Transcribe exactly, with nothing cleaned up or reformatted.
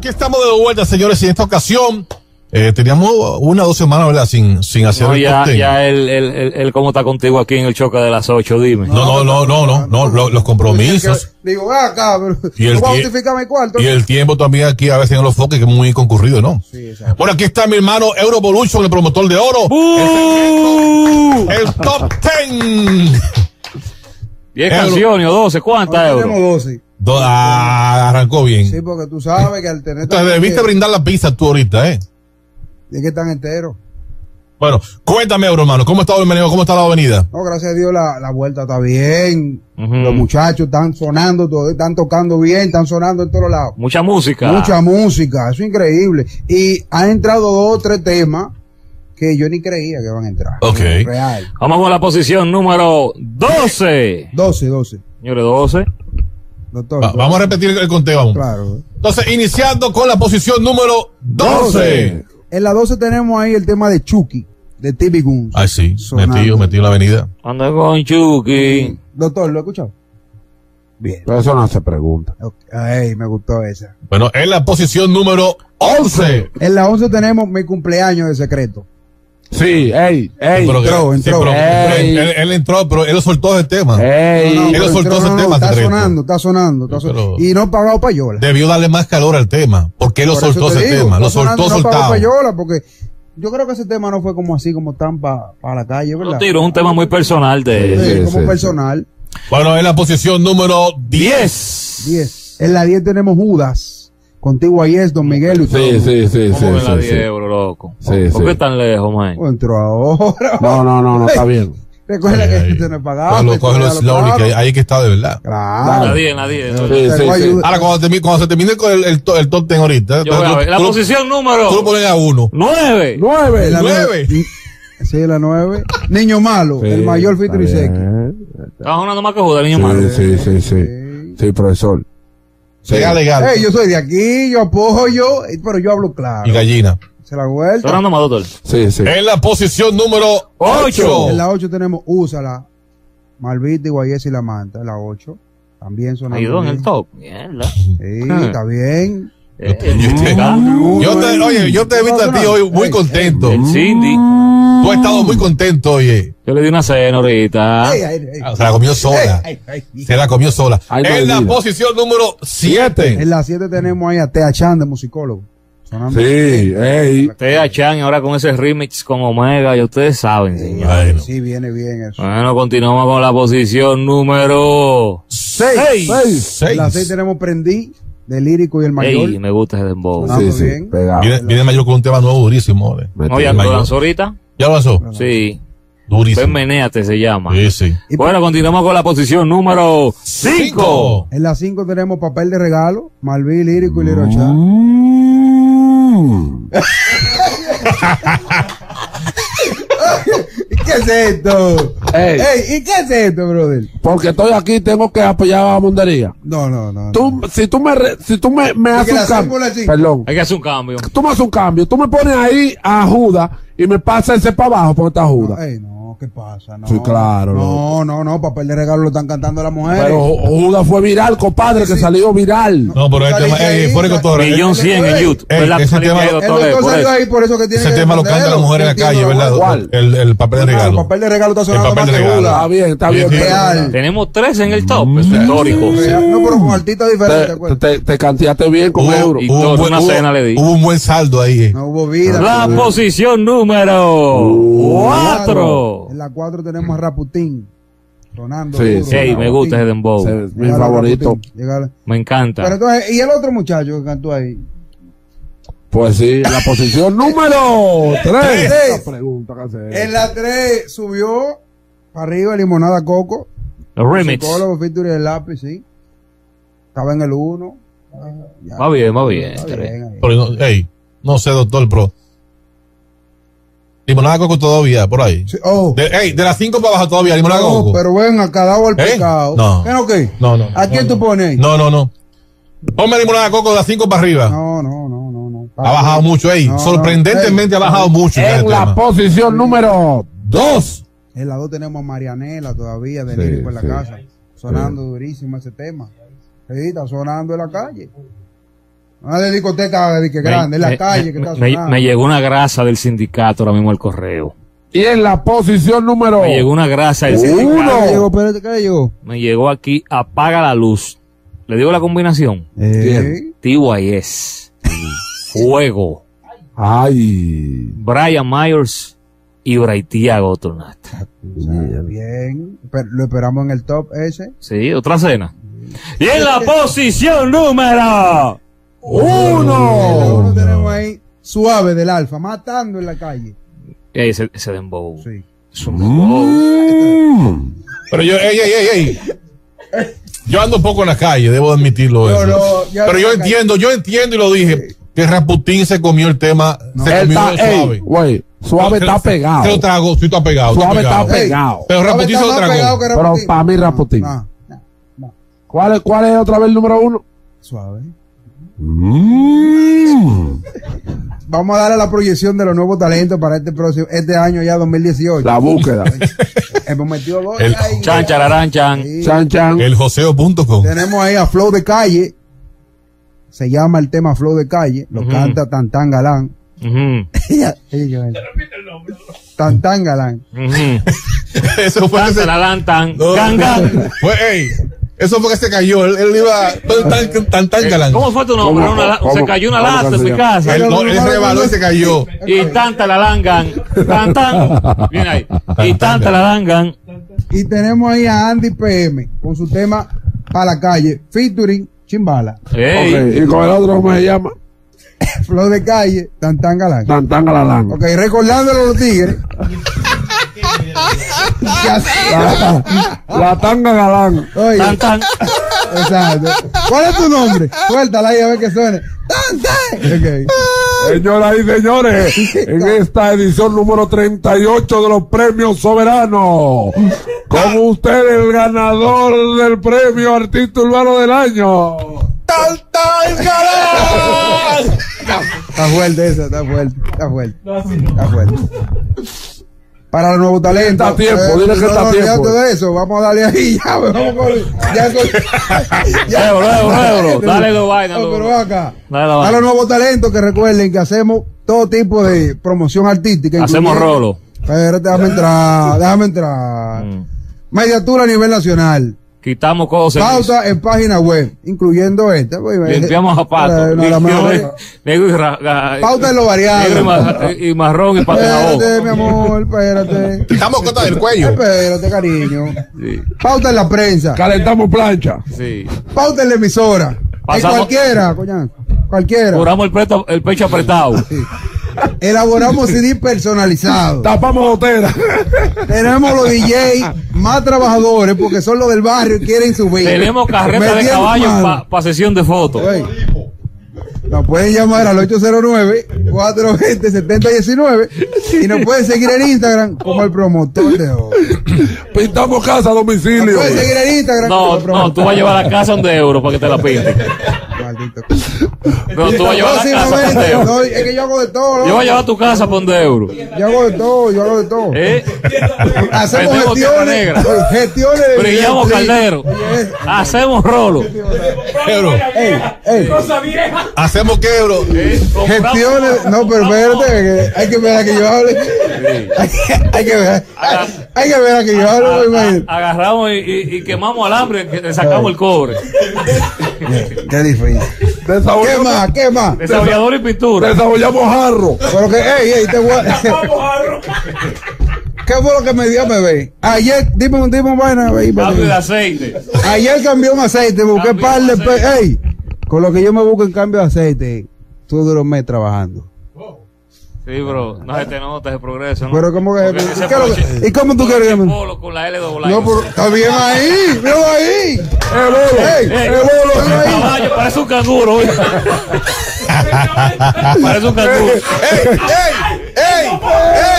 aquí estamos de vuelta, señores, y en esta ocasión eh, teníamos una o dos semanas, ¿verdad? Sin, sin hacer no, el ya, contenido. ya él, él, él, él, ¿cómo está contigo aquí en el choque de las ocho? Dime. No, no, no, no, no, no, no, los compromisos. Digo, va acá, pero Y el no va a tie- justificar mi cuarto. Y el tiempo también aquí a veces en los foques, que es muy concurrido, ¿no? Sí, exacto. Bueno, aquí está mi hermano Eurovolution, el promotor de oro. ¡Uh! El, el top ten. diez Euro. canciones o doce, ¿cuántas Hoy euros? tenemos doce. Do- ah, arrancó bien. Sí, porque tú sabes que al tener... Entonces debiste brindar la pizza tú ahorita, ¿eh? Es que están enteros. Bueno, cuéntame, Euro, hermano, ¿cómo está el meneo? ¿Cómo está la avenida? No, gracias a Dios la, la vuelta está bien. Ujú. Los muchachos están sonando, todo, están tocando bien, están sonando en todos lados. Mucha música. Mucha música, eso es increíble. Y han entrado dos o tres temas que yo ni creía que van a entrar. Ok. Real. Vamos con la posición número doce. doce, doce. Señores, doce. Doctor. Va- vamos a repetir el conteo, vamos. Claro. Entonces, iniciando con la posición número doce. En la doce tenemos ahí el tema de Chucky, de T V Guns. Ay, sí, Sonando. metido, metido en la avenida. Anda con Chucky. Doctor, ¿lo he escuchado? Bien. Pero eso no se pregunta. Ok. Ay, me gustó esa. Bueno, en la posición número once. En la once tenemos mi cumpleaños de secreto. Sí, ey, ey. Pero que- entró, sí, entró. pero- pero Ey. él, él entró, pero él lo soltó ese tema. Ey. No, no, Él pero lo soltó entró, ese no, no, tema, está secreto. sonando, está sonando, está Pero- sonando. Y no pagado payola. Debió darle más calor al tema. Porque él lo Por eso soltó te ese digo, tema. Lo está sonando soltó y no pagó soltado. payola porque yo creo que ese tema no fue como así, como tan para pa la calle, ¿verdad? No tiro, es un tema muy personal de Sí, él. Sí, como sí, personal. Bueno, en la posición número diez. diez. diez. En la diez tenemos Judas. Contigo ahí es Don Miguel. Y todo. Sí, sí, sí, sí, ¿Cómo ven la sí, diez sí. euros, loco? Sí, ¿Por sí. qué tan lejos, man? Oh, entró ahora. No, no, no, no, está bien. Recuerda Ay, que ay. este no es pagado. Cógelo, este cógelo ya lo slowly, pagaron. que ahí que está de verdad. Claro. La diez, la diez. Sí, Tengo sí, sí. ayuda. Ahora, cuando, termine, cuando se termine con el, el, to- el top ten ahorita, Yo voy a ver. La tú, lo- posición tú lo número pones a uno. nueve. Nueve. La Nueve. Sí, la nueve. Niño malo, Sí, el mayor está Fitri Seki. bien. Estaba sonando más que joder, niño malo. Sí, sí, sí, sí. Sí, profesor. Sea legal. Ey, yo soy de aquí, yo apoyo, eh, pero yo hablo claro. Y gallina. Se la vuelta. Sonando más, doctor. Sí, sí. En la posición número ocho. En la ocho tenemos Úsala, Malvita y Guayesa y la Manta. En la ocho. También sonando Ayudó en bien. el top. Mierda. Sí, está bien. Eh, Yo el te- musical. Yo te, oye, yo te he visto a ti hoy muy Ey, contento. El Cindy. Tú has estado muy contento, oye. Yo le di una cena ahorita. Ey, ey, ey. Ah, Se la comió sola. Ey, ey, ey. Se la comió sola. Ay, En la Malvina. posición número siete. En la siete tenemos ahí a Tea Chan de musicólogo. Sonando. Sí, ey. Tea Chan ahora con ese remix con Omega, ya ustedes saben, señor. Bueno. Sí, viene bien eso. Bueno, continuamos con la posición número Seis. seis. En la seis tenemos Prendí, de Lírico y el Mayor. Ey, me gusta ese dembow. Sonando Sí, sí. bien. Pegado. Viene, viene mayor con un tema nuevo durísimo. eh. Metido. Oye, ¿lo Mayor. lanzó ahorita? ¿Ya lo lanzó? Sí. Durísimo. Ven, menéate se llama. Sí, sí. Y Bueno, continuamos con la posición número cinco. En la cinco tenemos Papel de Regalo, Malví, Lírico y Liro Chan. Mm. ¿Y qué es esto? Ey. Ey, ¿y qué es esto, brother? Porque estoy aquí, tengo que apoyar a la mundería. No, no, no. Tú, no. si tú me, re- si tú me, me haces la un cinco, cambio, la cinco. perdón, Hay que hacer un cambio. tú me haces un cambio, tú me pones ahí a Judas y me pasas ese para abajo porque está Judas. Ey, no, ¿qué pasa? No, Sí, claro, No, no, no, Papel de Regalo lo están cantando las mujeres. Pero Ju- Judas fue viral, compadre, que Sí. salió viral. No, pero el tema, eh, fuera de cotorreo, eh, Millón cien en YouTube. Ey, ¿Verdad? ese Salí tema- ahí, el el doctor, doctor por salió eso. ahí por eso que tiene ese que tema lo cantan las mujeres en la calle, ¿verdad? ¿Cuál? El, el papel de Claro, regalo. Papel de Regalo está sonando El papel más de que regalo. Judas. Está bien, está Sí, bien. sí. pero- Real. Tenemos tres en el top, eso es histórico. Real. No, pero con artistas diferentes, Te, acuérdate. te, te canteaste bien con Hubo, euro. y hubo un todo, buen, una hubo- cena le di. hubo un buen saldo ahí. eh. No hubo vida. La no hubo- posición número cuatro. En la cuatro tenemos a Raputín. Sonando. Sí, duro, sí. Ey, me gusta ese dembow. Ese es mi Llegale a favorito. Raputín, llegale. Me encanta. Pero entonces, ¿y el otro muchacho que cantó ahí? Pues sí, la posición número tres. Tres. Esa pregunta que hace. En la tres subió para arriba Limonada Coco. Los remix. Psicólogo, featuring del lápiz, sí. Estaba en el uno. Va bien, va bien. Está tres. bien ahí. Pero no, ey, no sé, doctor, pero. Limonada Coco todavía, por ahí. Sí, oh. De, ey, de las cinco para abajo todavía, Limonada No, Coco. pero ven acá, dado al ¿Eh? pecado. No. ¿Qué no qué? No, no. ¿A quién no, tú pones? No, no, no. Ponme Limonada Coco de las cinco para arriba. No, no, no, no. no. Ha bajado mucho, ey. No, no. Sorprendentemente Ey. ha bajado mucho. En ese la tema. posición número dos. En la dos tenemos a Marianela todavía, de Sí, Lírico en la sí. casa. Sonando durísimo ese tema. Sí, está sonando en la calle. Una de discoteca de que grande, en la me, calle que me, está me, sonando. me llegó una grasa del sindicato ahora mismo al correo. Y en la posición número Me llegó una grasa del Uno. sindicato. ¿Qué llegó? Espérate, ¿qué llegó? Me llegó aquí, apaga la luz. ¿Le digo la combinación? Eh, T Y S. Fuego. Ay. Brian Myers y Braithiago Otornat. bien. Pero lo esperamos en el top ese. Sí, otra cena. Y en la posición número En la uno Uno. tenemos ahí Suave del Alfa, matando en la calle. ese, ese dembow. Sí. Es un dembow. Mm. Pero yo, ey, ey, ey, ey. Yo ando poco en la calle, debo admitirlo No, eso. no, ya Pero yo en la entiendo, yo entiendo y lo dije, que Rasputín se comió el tema, se Él comió está, el ey, suave. güey, suave Se- está se- pegado. Se lo trago, sí está pegado. Suave está está pegado. pegado. Ey, Pero Suave Rasputín está se lo más tragó. pegado que Pero Rasputín. para mí Rasputín. No, no, no. ¿Cuál es, cuál es otra vez el número uno? Suave. Mm. Vamos a darle la proyección de los nuevos talentos para este próximo, este año ya dos mil dieciocho. La búsqueda. Hemos metido dos. El- ahí. Chan, chararán, chan. Sí. Chan, chan. El joseo punto com. Tenemos ahí a Flow de Calle. Se llama el tema Flow de Calle. Lo Ujú. canta Tantán Galán. Ujú, Ella- ella- Tantán Galán. ujú. Eso fue que Tan, se, tararán, tan, No. gan, gan. fue, ey, eso fue que se cayó. Él, él iba tan, tan, tan, tan galán. ¿Cómo fue tu nombre? ¿Cómo? Una- ¿Cómo? se cayó una ¿Cómo lata que en se mi llama? casa. Él, no, él se rebaló y se cayó. Y tanta la langan. Tan, tan. Viene ahí. Y tanta la langan. Y tenemos ahí a Andy P M con su tema Para la Calle, featuring Chimbala. Ey. Ok, y con el otro ¿cómo se llama? Flow de Calle, Tantán Galán. Tan, tan galalán. Ok, recordándolo a los tigres. Que así- La, la tanga galán. Oye, Tan, tan. exacto. ¿Cuál es tu nombre? Suéltala ahí a ver que suene. ¡Tantán! Ok. Señoras y señores, en esta edición número treinta y ocho de los premios soberanos, con usted el ganador del premio Artista Urbano del Año. ¡Tan, tan galán! Está fuerte esa, está fuerte, está fuerte. Está fuerte. Para los nuevos talentos. Está a tiempo, dile que no, está a no, tiempo. olvídate de eso, vamos a darle ahí, ya, vamos con, ya con, Euro, euro, euro. Dale dos vainas. No, dos. pero ven acá. Dale la A vaina. los nuevos talentos que recuerden que hacemos todo tipo de promoción artística. Hacemos incluyendo- rolo. Espérate, déjame entrar, déjame entrar. Mm. Mediatura a nivel nacional. Quitamos cosas. Pauta en página web, incluyendo esta. pues, Limpiamos eh, zapatos. no, la mejor- Negro y ra- ga- Pauta en lo variado. negro y ma- y marrón y pata de Espérate, mi amor, espérate. Estamos cota del cuello. Espérate, cariño. Sí, Pauta en la prensa. Calentamos plancha. sí. Pauta en la emisora. En Pasamos- cualquiera, coñazo. Cualquiera. Curamos el, preto- el pecho apretado. Elaboramos C D personalizados. Tapamos botera. Tenemos los D J más trabajadores porque son los del barrio y quieren subir. Tenemos carreta de Metiendo caballo mano. para sesión de fotos. Ey. Nos pueden llamar al ocho cero nueve, cuatro dos cero, siete cero uno nueve y nos pueden seguir en Instagram como el promotor de hoy. Pintamos casa a Nos domicilio. pueden seguir en Instagram como No, el promotor. no, tú vas a llevar a casa un de euro para que te la pinte. Maldito. No, tú vas a llevar a la casa para un de Próximamente, euro. no, es que yo hago de todo. ¿no? Yo voy a llevar a tu casa para un de euro. Yo hago de todo, yo hago de todo. ¿Eh? Hacemos Vendemos tierra gestiones, negra. oye, gestiones de Brillamos sí. caldero. Oye, es- Hacemos rolo. Euro. ey, ey, Hacemos que euro. ¿Eh? Compramos- gestiones, no, pero espérate, que hay que ver a que yo hable. Hay que, hay que ver, hay, hay que ver a que yo hable, pues, imagínate. Agarramos y, y- y quemamos alambre, que le sacamos el cobre. Qué difícil. ¿Qué Desarrollamos, más? ¿Qué más? Desabollador y pintura. desarrollamos jarro. Pero que, ey, ey, te voy a... ¿Qué fue lo que me dio a beber? Ayer, dime, un- dime un vaina, baby. Cambio de aceite. Ayer cambié un aceite, busqué Cambio par de de pe- aceite. ey, con lo que yo me busco en cambio de aceite, tú duras un mes trabajando. Sí, bro. No se te nota ese progreso, ¿no? Pero cómo que, Porque ese ¿y qué es lo que- broche- ¿y cómo tú quieres que me- polo con la L doble. No, pero está bien ahí, míralo ahí. El bolo. Ey, Ey, el bolo, míralo ahí. caballo, parece un canguro. oye. Parece un canguro. ¡Ey! ¡Ey! ¡Ey!